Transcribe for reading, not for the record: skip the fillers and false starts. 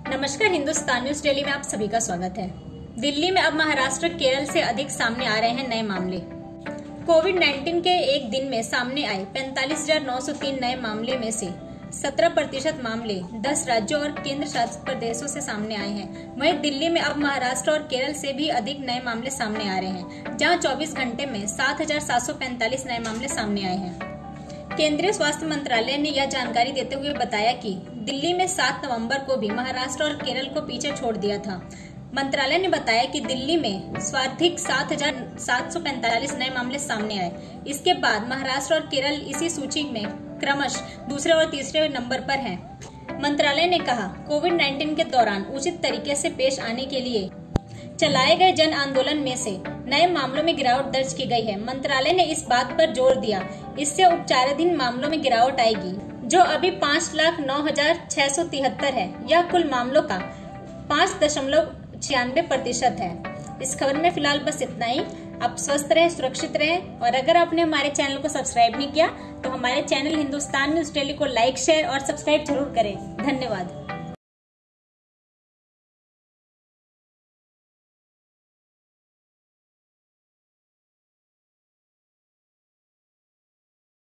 नमस्कार, Hindustan news daily में आप सभी का स्वागत है। दिल्ली में अब महाराष्ट्र केरल से अधिक सामने आ रहे हैं नए मामले। कोविड-19 के एक दिन में सामने आए 45,903 नए मामले में से 17% मामले 10 राज्यों और केंद्र शासित प्रदेशों से सामने आए हैं। वहीं दिल्ली में अब महाराष्ट्र और केरल से भी अधिक नए मामले सामने आ रहे हैं, जहां 24 घंटे में 7,745 नए मामले सामने आए हैं। केंद्रीय स्वास्थ्य मंत्रालय ने यह जानकारी देते हुए बताया कि दिल्ली में 7 नवंबर को भी महाराष्ट्र और केरल को पीछे छोड़ दिया था। मंत्रालय ने बताया कि दिल्ली में सर्वाधिक 7,745 नए मामले सामने आए। इसके बाद महाराष्ट्र और केरल इसी सूची में क्रमशः दूसरे और तीसरे नंबर पर हैं। मंत्रालय ने कहा, कोविड-19 के दौरान उचित तरीके से पेश आने के लिए चलाए गए जन आंदोलन में से नए मामलों में गिरावट दर्ज की गई है। मंत्रालय ने इस बात पर जोर दिया, इससे उपचाराधीन मामलों में गिरावट आएगी, जो अभी 5,09,673 है। यह कुल मामलों का 5.96% है। इस खबर में फिलहाल बस इतना ही। आप स्वस्थ रहें, सुरक्षित रहें, और अगर आपने हमारे चैनल को सब्सक्राइब नहीं किया तो हमारे चैनल हिंदुस्तान न्यूज डेली को लाइक, शेयर और सब्सक्राइब जरूर करें। धन्यवाद।